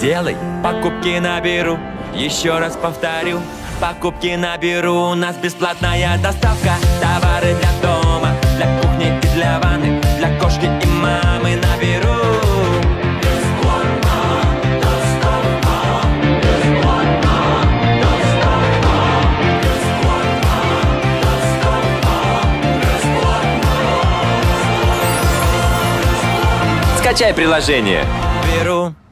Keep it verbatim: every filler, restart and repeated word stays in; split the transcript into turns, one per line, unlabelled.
сделай, покупки наберу. Еще раз повторю, покупки наберу. У нас бесплатная доставка. Товары для дома, для кухни и для ванны, для кошки и мамы наберу.
Скачай приложение.
Беру.